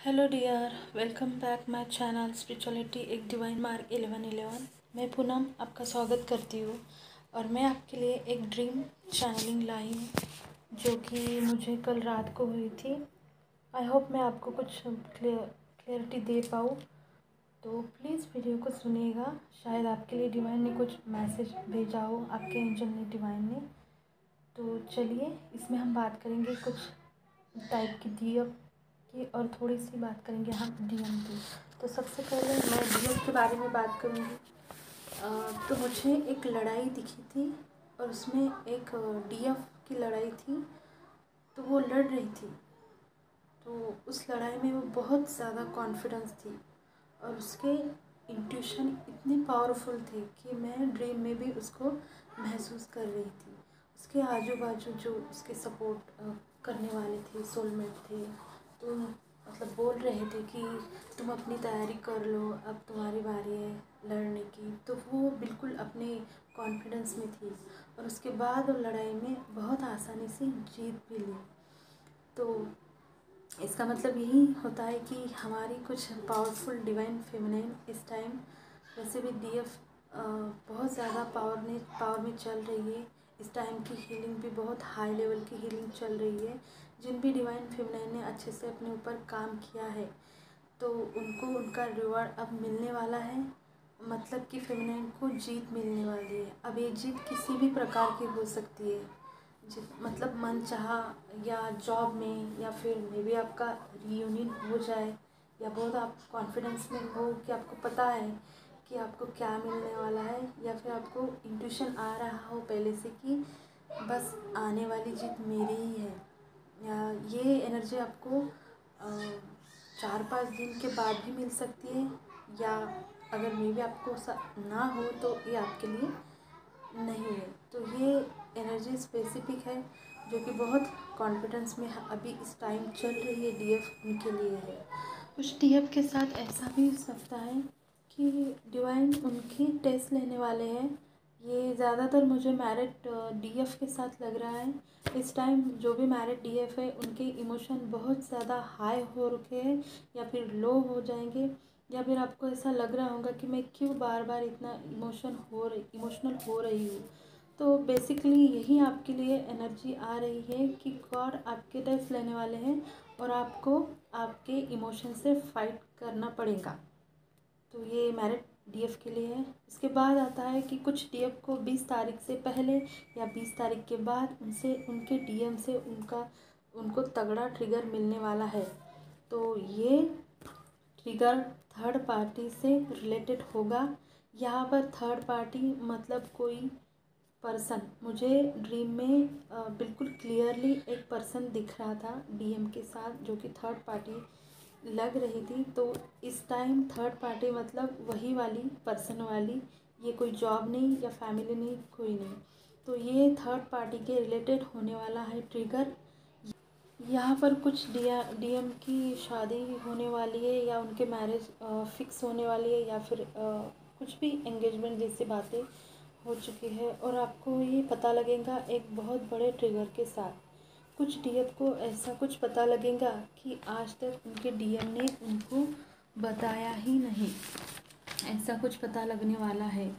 Hello dear, welcome back my channel spirituality एक divine mark 1111। मैं पूनम आपका स्वागत करती हूँ और मैं आपके लिए एक ड्रीम चैनलिंग लाई हूँ जो कि मुझे कल रात को हुई थी। आई होप मैं आपको कुछ क्लियरिटी दे पाऊँ, तो प्लीज़ वीडियो को सुनिएगा। शायद आपके लिए डिवाइन ने कुछ मैसेज भेजा हो, आपके एंजल ने, डिवाइन ने। तो चलिए, इसमें हम बात करेंगे कुछ टाइप की डीएफ की और थोड़ी सी बात करेंगे हम डीएम की। तो सबसे पहले मैं डीएम के बारे में बात करूँगी। तो मुझे एक लड़ाई दिखी थी और उसमें एक डीएफ की लड़ाई थी। तो वो लड़ रही थी, तो उस लड़ाई में वो बहुत ज़्यादा कॉन्फिडेंस थी और उसके इंट्यूशन इतने पावरफुल थे कि मैं ड्रीम में भी उसको महसूस कर रही थी। उसके आजू बाजू जो उसके सपोर्ट करने वाले थे, सोलमेट थे, तो मतलब बोल रहे थे कि तुम अपनी तैयारी कर लो, अब तुम्हारी बारी है लड़ने की। तो वो बिल्कुल अपने कॉन्फिडेंस में थी और उसके बाद वो लड़ाई में बहुत आसानी से जीत भी ली। तो इसका मतलब यही होता है कि हमारी कुछ पावरफुल डिवाइन फेमिनाइन इस टाइम, वैसे भी डीएफ बहुत ज़्यादा पावर में चल रही है। इस टाइम की हीलिंग भी बहुत हाई लेवल की हीलिंग चल रही है। जिन भी डिवाइन फेमिनाइन ने अच्छे से अपने ऊपर काम किया है तो उनको उनका रिवॉर्ड अब मिलने वाला है। मतलब कि फेमिनाइन को जीत मिलने वाली है। अब ये जीत किसी भी प्रकार की हो सकती है, मतलब मन चाहा या जॉब में, या फिर मे बी आपका रीयूनियन हो जाए, या बहुत आप कॉन्फिडेंस में हो कि आपको पता है कि आपको क्या मिलने वाला है, या फिर आपको इंट्यूशन आ रहा हो पहले से कि बस आने वाली जीत मेरी ही है। या ये एनर्जी आपको 4-5 दिन के बाद भी मिल सकती है, या अगर मे बी आपको ना हो तो ये आपके लिए नहीं है। तो ये एनर्जी स्पेसिफिक है जो कि बहुत कॉन्फिडेंस में अभी इस टाइम चल रही है। डीएफ उनके लिए है। कुछ डीएफ के साथ ऐसा भी हो सकता है कि डिवाइन उनकी टेस्ट लेने वाले हैं। ये ज़्यादातर मुझे मैरिड डीएफ के साथ लग रहा है। इस टाइम जो भी मैरिड डीएफ है उनके इमोशन बहुत ज़्यादा हाई हो रखे हैं या फिर लो हो जाएंगे, या फिर आपको ऐसा लग रहा होगा कि मैं क्यों बार बार इतना इमोशनल हो रही हूँ। तो बेसिकली यही आपके लिए एनर्जी आ रही है कि गॉड आपके टेस्ट लेने वाले हैं और आपको आपके इमोशन से फाइट करना पड़ेगा। तो ये मैरिड डीएफ के लिए है। इसके बाद आता है कि कुछ डीएफ को 20 तारीख से पहले या 20 तारीख के बाद उनसे, उनके डीएम से उनको तगड़ा ट्रिगर मिलने वाला है। तो ये ट्रिगर थर्ड पार्टी से रिलेटेड होगा। यहाँ पर थर्ड पार्टी मतलब कोई पर्सन, मुझे ड्रीम में बिल्कुल क्लियरली एक पर्सन दिख रहा था डीएम के साथ जो कि थर्ड पार्टी लग रही थी। तो इस टाइम थर्ड पार्टी मतलब वही वाली पर्सन वाली, ये कोई जॉब नहीं या फैमिली नहीं, कोई नहीं। तो ये थर्ड पार्टी के रिलेटेड होने वाला है ट्रिगर। यहाँ पर कुछ डीएम की शादी होने वाली है या उनके मैरिज फिक्स होने वाली है, या फिर कुछ भी एंगेजमेंट जैसी बातें हो चुकी है और आपको ये पता लगेगा एक बहुत बड़े ट्रिगर के साथ। कुछ डीएम को ऐसा कुछ पता लगेगा कि आज तक उनके डीएम ने उनको बताया ही नहीं, ऐसा कुछ पता लगने वाला है।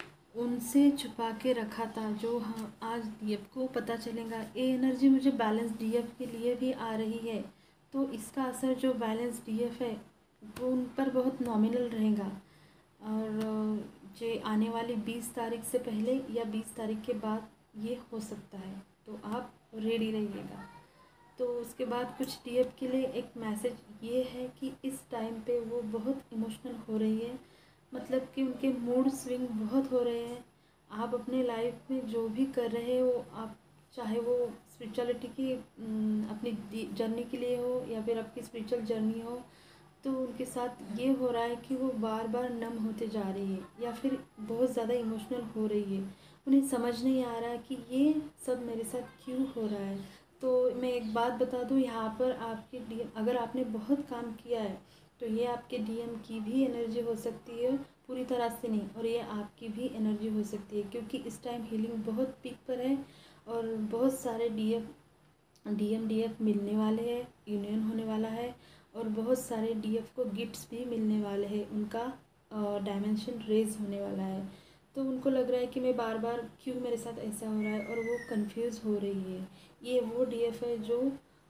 उनसे छुपा के रखा था जो हाँ आज डीएफ को पता चलेगा। ये एनर्जी मुझे बैलेंस डीएफ के लिए भी आ रही है। तो इसका असर जो बैलेंस डीएफ है वो उन पर बहुत नॉमिनल रहेगा और जो आने वाली 20 तारीख से पहले या 20 तारीख के बाद ये हो सकता है। तो आप रेडी रहिएगा। तो उसके बाद कुछ डीएफ के लिए एक मैसेज ये है कि इस टाइम पे वो बहुत इमोशनल हो रही है, मतलब कि उनके मूड स्विंग बहुत हो रहे हैं। आप अपने लाइफ में जो भी कर रहे हो, आप चाहे वो स्पिरिचुअलिटी की अपनी जर्नी के लिए हो या फिर आपकी स्पिरिचुअल जर्नी हो, तो उनके साथ ये हो रहा है कि वो बार बार नम होते जा रही है या फिर बहुत ज़्यादा इमोशनल हो रही है। उन्हें समझ नहीं आ रहा कि ये सब मेरे साथ क्यों हो रहा है। तो मैं एक बात बता दूं, यहाँ पर आपके डीएम, अगर आपने बहुत काम किया है तो ये आपके डीएम की भी एनर्जी हो सकती है, पूरी तरह से नहीं, और ये आपकी भी एनर्जी हो सकती है क्योंकि इस टाइम हीलिंग बहुत पीक पर है और बहुत सारे डीएफ मिलने वाले हैं, यूनियन होने वाला है और बहुत सारे डीएफ को गिफ्ट्स भी मिलने वाले हैं, उनका डायमेंशन रेज होने वाला है। तो उनको लग रहा है कि मैं बार बार क्यों मेरे साथ ऐसा हो रहा है, और वो कंफ्यूज हो रही है। ये वो डीएफ है जो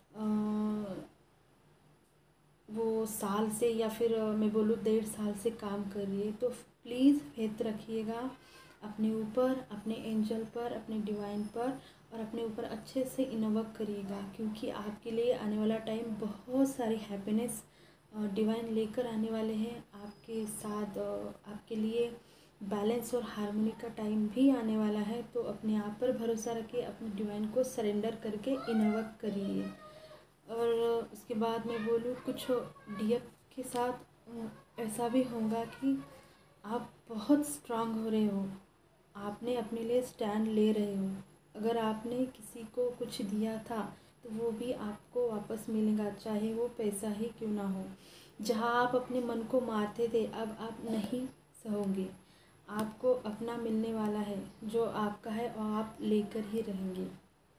वो साल से या फिर मैं बोलूँ 1.5 साल से काम कर रही है। तो प्लीज़ फेथ रखिएगा अपने ऊपर, अपने एंजल पर, अपने डिवाइन पर, और अपने ऊपर अच्छे से इन्वॉक करिएगा, क्योंकि आपके लिए आने वाला टाइम बहुत सारी हैप्पीनेस डिवाइन लेकर आने वाले हैं आपके साथ। आपके लिए बैलेंस और हार्मनी का टाइम भी आने वाला है। तो अपने आप पर भरोसा रखिए, अपने डिवाइन को सरेंडर करके इन्वॉक करिए। और उसके बाद मैं बोलूँ कुछ डीएफ के साथ ऐसा भी होगा कि आप बहुत स्ट्रांग हो रहे हो, आपने अपने लिए स्टैंड ले रहे हो। अगर आपने किसी को कुछ दिया था तो वो भी आपको वापस मिलेगा, चाहे वो पैसा ही क्यों ना हो। जहाँ आप अपने मन को मारते थे, अब आप नहीं सहोगे। आपको अपना मिलने वाला है, जो आपका है और आप लेकर ही रहेंगे।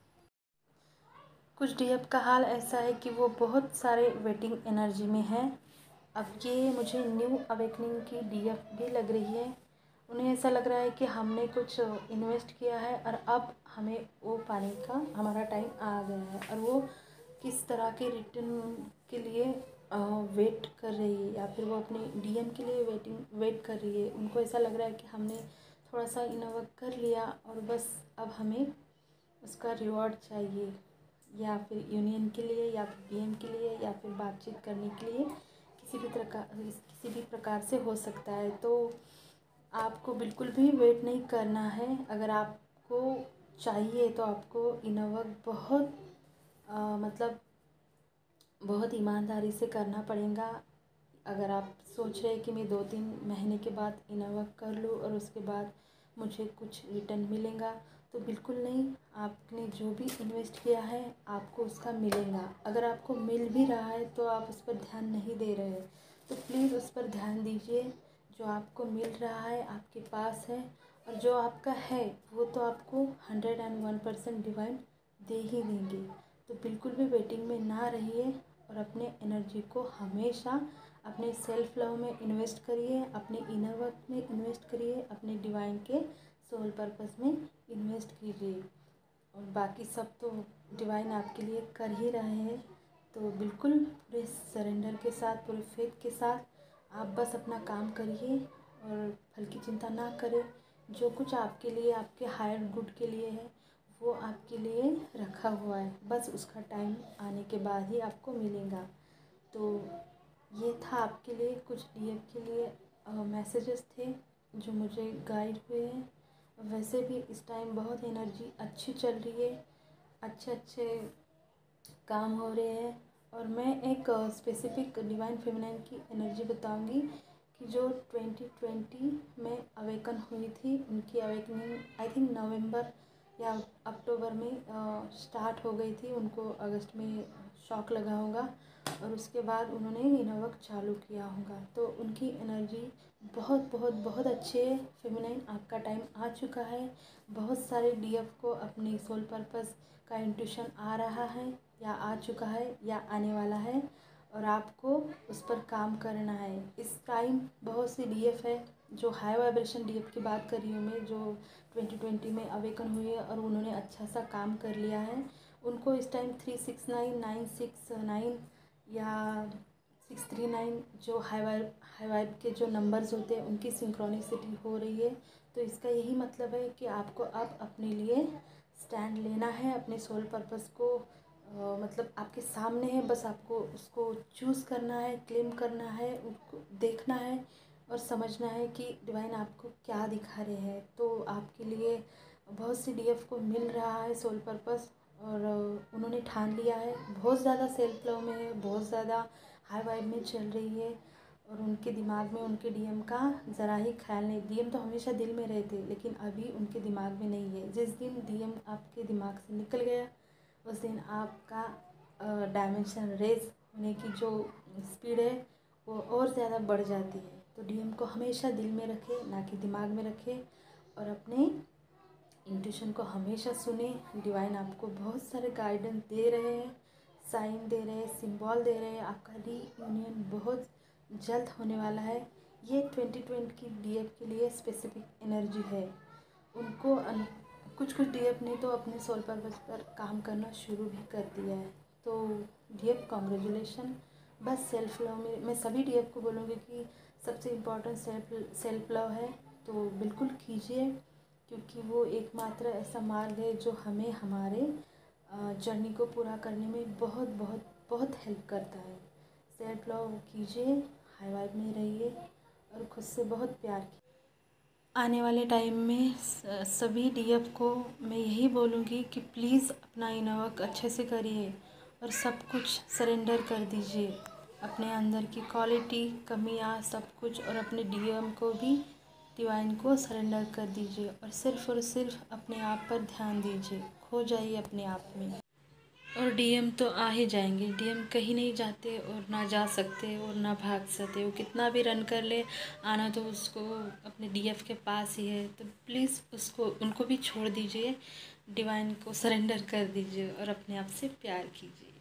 कुछ डीएफ का हाल ऐसा है कि वो बहुत सारे वेटिंग एनर्जी में है। अब ये मुझे न्यू अवेकनिंग की डीएफ भी लग रही है। उन्हें ऐसा लग रहा है कि हमने कुछ इन्वेस्ट किया है और अब हमें वो पाने का हमारा टाइम आ गया है, और वो किस तरह के रिटर्न के लिए वेट कर रही है, या फिर वो अपने डीएम के लिए वेट कर रही है। उनको ऐसा लग रहा है कि हमने थोड़ा सा इन्वेस्ट कर लिया और बस अब हमें उसका रिवॉर्ड चाहिए, या फिर यूनियन के लिए, या फिर डीएम के लिए, या फिर बातचीत करने के लिए, किसी भी प्रकार से हो सकता है। तो आपको बिल्कुल भी वेट नहीं करना है। अगर आपको चाहिए तो आपको इन्वॉक बहुत मतलब बहुत ईमानदारी से करना पड़ेगा। अगर आप सोच रहे हैं कि मैं 2-3 महीने के बाद इन्वॉक कर लूँ और उसके बाद मुझे कुछ रिटर्न मिलेगा, तो बिल्कुल नहीं। आपने जो भी इन्वेस्ट किया है आपको उसका मिलेगा। अगर आपको मिल भी रहा है तो आप उस पर ध्यान नहीं दे रहे हैं, तो प्लीज़ उस पर ध्यान दीजिए। जो आपको मिल रहा है आपके पास है, और जो आपका है वो तो आपको 101% डिवाइन दे ही देंगे। तो बिल्कुल भी वेटिंग में ना रहिए, और अपने एनर्जी को हमेशा अपने सेल्फ लव में इन्वेस्ट करिए, अपने इनर वर्क में इन्वेस्ट करिए, अपने डिवाइन के सोल पर्पस में इन्वेस्ट कीजिए। और बाकी सब तो डिवाइन आपके लिए कर ही रहे हैं। तो बिल्कुल पूरे सरेंडर के साथ, पूरे फेथ के साथ आप बस अपना काम करिए और फल की चिंता ना करें। जो कुछ आपके लिए, आपके हायर गुड के लिए है, वो आपके लिए रखा हुआ है। बस उसका टाइम आने के बाद ही आपको मिलेगा। तो ये था आपके लिए कुछ डीएफ के लिए मैसेजेस थे जो मुझे गाइड हुए हैं। वैसे भी इस टाइम बहुत एनर्जी अच्छी चल रही है, अच्छे अच्छे काम हो रहे हैं। और मैं एक स्पेसिफिक डिवाइन फेमिनाइन की एनर्जी बताऊंगी कि जो 2020 में अवेकन हुई थी, उनकी अवेकनिंग आई थिंक नवंबर या अक्टूबर में स्टार्ट हो गई थी। उनको अगस्त में शॉक लगा होगा और उसके बाद उन्होंने इन्वॉक चालू किया होगा। तो उनकी एनर्जी बहुत बहुत बहुत अच्छे है। फेमिनाइन आपका टाइम आ चुका है। बहुत सारे डीएफ को अपनी सोल पर्पस का इंट्यूशन आ रहा है, या आ चुका है, या आने वाला है, और आपको उस पर काम करना है। इस टाइम बहुत सी डीएफ है जो हाई वाइब्रेशन डीएफ की बात कर रही हूँ मैं, जो 2020 में अवेकन हुई है और उन्होंने अच्छा सा काम कर लिया है। उनको इस टाइम 369, 969 या 639 जो हाई वाइब के जो नंबर्स होते हैं उनकी सिंक्रोनिसिटी हो रही है। तो इसका यही मतलब है कि आपको अब अपने लिए स्टैंड लेना है, अपने सोल पर्पस को मतलब आपके सामने है, बस आपको उसको चूज़ करना है, क्लेम करना है, उसको देखना है और समझना है कि डिवाइन आपको क्या दिखा रहे हैं। तो आपके लिए बहुत सी डीएफ को मिल रहा है सोल पर्पस, और उन्होंने ठान लिया है। बहुत ज़्यादा सेल्फ लव में है, बहुत ज़्यादा हाई वाइब में चल रही है, और उनके दिमाग में उनके डीएम का ज़रा ही ख्याल नहीं। डीएम तो हमेशा दिल में रहते, लेकिन अभी उनके दिमाग में नहीं है। जिस दिन डीएम आपके दिमाग से निकल गया, उस दिन आपका डायमेंशन रेज होने की जो स्पीड है वो और ज़्यादा बढ़ जाती है। तो डीएम को हमेशा दिल में रखें, ना कि दिमाग में रखें, और अपने इंट्यूशन को हमेशा सुने। डिवाइन आपको बहुत सारे गाइडेंस दे रहे हैं, साइन दे रहे हैं, सिंबल दे रहे हैं। आपका रीयूनियन बहुत जल्द होने वाला है। ये 2020 की डीएफ के लिए स्पेसिफिक एनर्जी है। उनको कुछ डीएफ ने तो अपने सोल पर्पस पर काम करना शुरू भी कर दिया है। तो डीएफ कॉन्ग्रेचुलेशन। बस सेल्फ लव में मैं सभी डीएफ को बोलूँगी कि सबसे इम्पोर्टेंट सेल्फ लव है, तो बिल्कुल कीजिए, क्योंकि वो एकमात्र ऐसा मार्ग है जो हमें हमारे जर्नी को पूरा करने में बहुत बहुत बहुत हेल्प करता है। सेल्फ लव कीजिए, हाई वाइब में रहिए और खुद से बहुत प्यार कीजिए। आने वाले टाइम में सभी डीएफ को मैं यही बोलूँगी कि प्लीज़ अपना इनर वर्क अच्छे से करिए और सब कुछ सरेंडर कर दीजिए। अपने अंदर की क्वालिटी, कमियाँ, सब कुछ, और अपने डीएम को भी, डिवाइन को सरेंडर कर दीजिए और सिर्फ अपने आप पर ध्यान दीजिए। खो जाइए अपने आप में। और डीएम तो आ ही जाएंगे। डीएम कहीं नहीं जाते और ना जा सकते और ना भाग सकते। वो कितना भी रन कर ले, आना तो उसको अपने डीएफ के पास ही है। तो प्लीज़ उनको भी छोड़ दीजिए, डिवाइन को सरेंडर कर दीजिए और अपने आप से प्यार कीजिए।